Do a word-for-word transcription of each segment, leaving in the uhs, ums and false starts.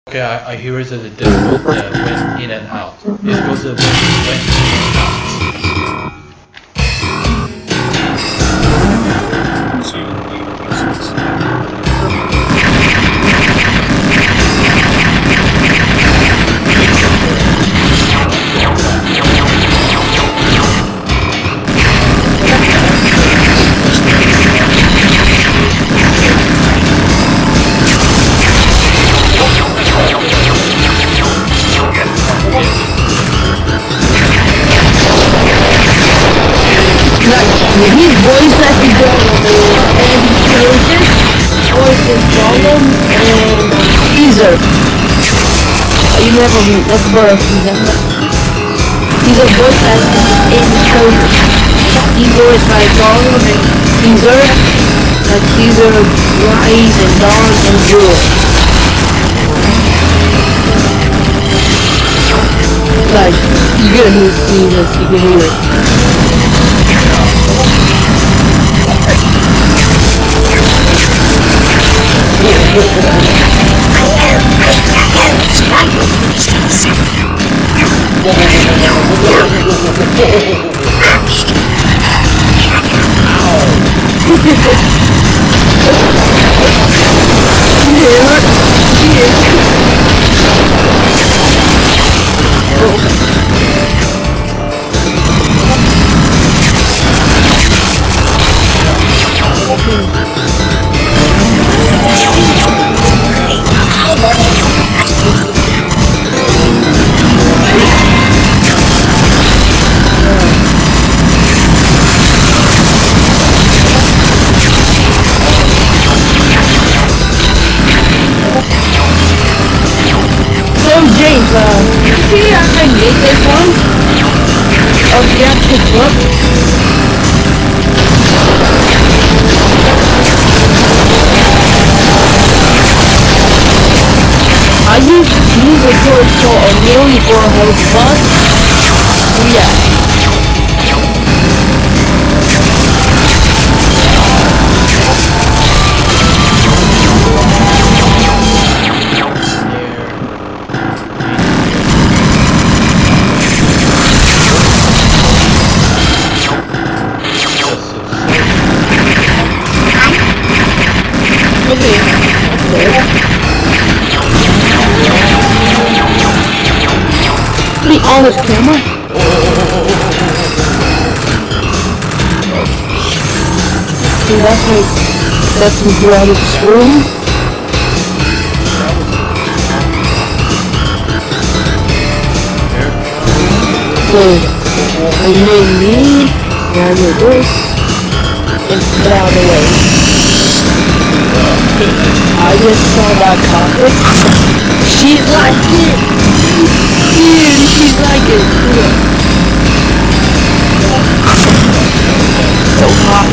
Okay, I, I hear it that the boat uh, went in and out. It's because the boat went in and out. His voice that he got and created voice is Gollum and Caesar. You never meet, that's Goro. He's a voice actor in Code. He voiced by Gollum and Caesar, like Caesar, Rise and Dawn and Goro. Like, you can hear Caesar, you can hear it. James, uh, you see I made this one? Of the actual book? I use this music for a really for a whole bus. So yeah. On this camera? See, that's my, that's my brother's room. So, I made me, and I made this, and get out of the way. I just saw that carpet. She's like it! Dude, she's like it. So hot.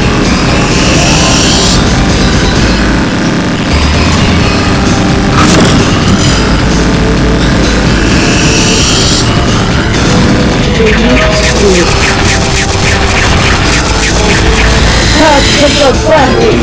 Touch the plastic.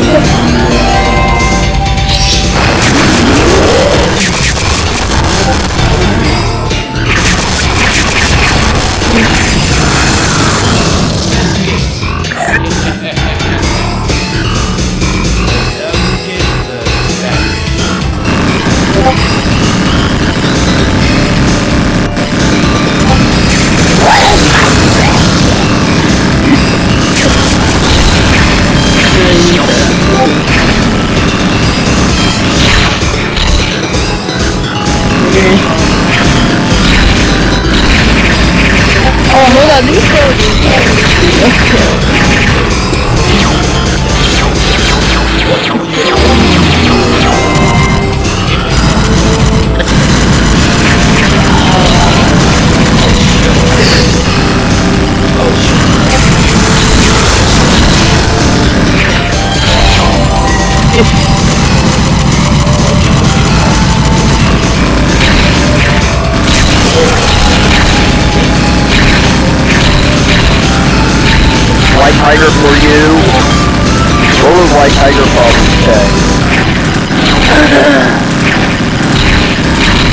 Oh, hold on, these guys. Tiger for you. What was White Tiger probably say?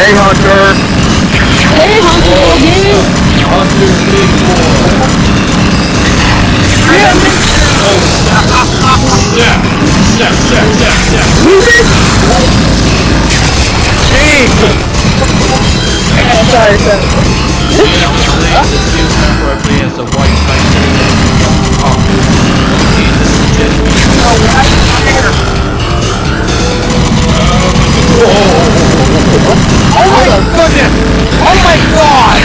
Hey, Hunter! Hey, Hunter, again! Hunter big boy. Yeah, man! Yeah, yeah, yeah, yeah, yeah. Jesus! Sorry, sorry. You know, playing the skill member I play as a white knight. Oh, okay, this is genuine. No, right here! Oh my goodness! Oh my god!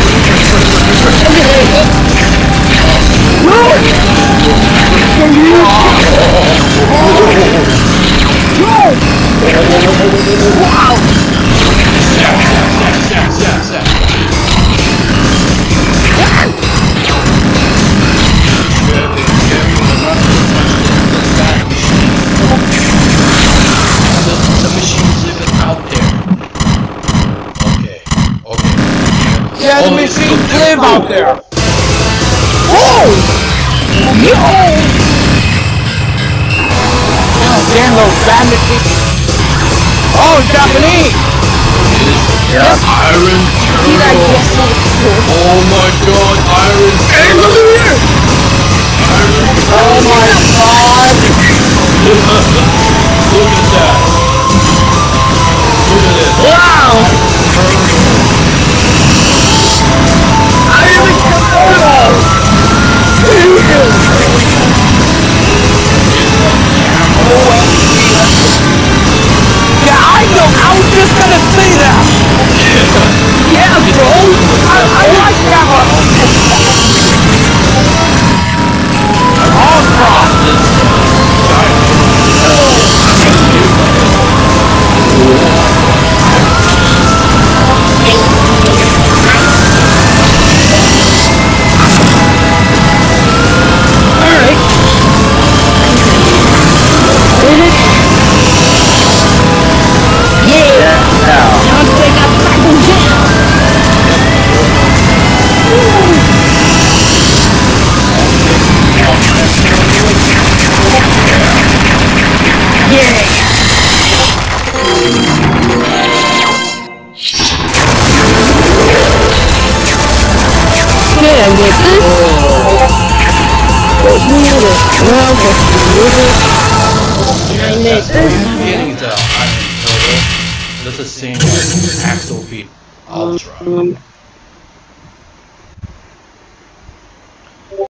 No! Wow! Zap, zap, zap, zap, zap, zap. The machine's even out there. Okay, okay. Yeah, the Oh, machines look, live out there! Whoa! Yo! Oh, damn those bad machines! Oh, Japanese! Yeah. Iron Turtle. Oh my god, Iron Turtle. Hey, look at here! Iron Turtle. Oh my god! Look at that. Look at this. Wow! Iron Turtle! Yeah, I know! I was just gonna say that! Yeah, bro! I, I like that one! Awesome! Alright. Yeah! Now they got Dragon Jam! Yeah! Okay, I get this. Wait, we need it. Well, okay. I made That's this. getting the Iron Turtle. That's the same as Axel Beat Ultra. Um,